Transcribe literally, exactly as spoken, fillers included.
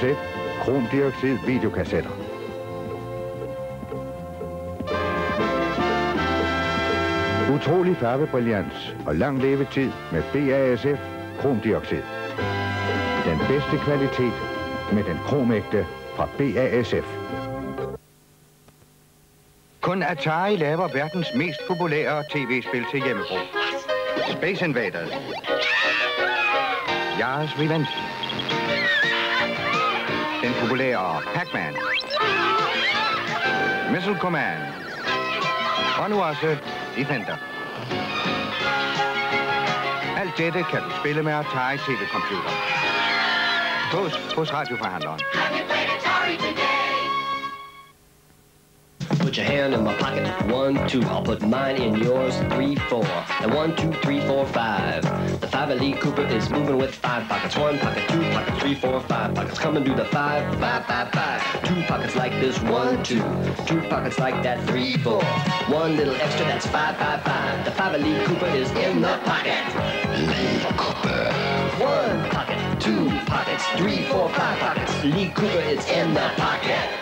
F chromdioxid videokassetter. Utrolig farvebrillans og lang levetid med B A S F chromdioxid. Den bedste kvalitet med den kromægte fra B A S F. Kun Atari laver verdens mest populære tv-spil til hjemmebrug. Space Invaders. Yars Revenge. Den populære Pacman. Missile Command. Og nu også Dette. Alt dette kan du spille med Atari T V-computer. Hos, hos radioforhandleren. Put your hand in my pocket. One, two. I'll put mine in yours. Three, four. And one, two, three, four, five. The five elite Cooper is moving with five pockets. One pocket, two pockets, three, four, five pockets. Come and do the five, five, five, five. Two pockets like this. One, two. Two pockets like that. Three, four. One little extra. That's five, five, five. The five elite Cooper is in the pocket. Elite Cooper. One pocket, two pockets, three, four, five pockets. Elite Cooper is in the pocket.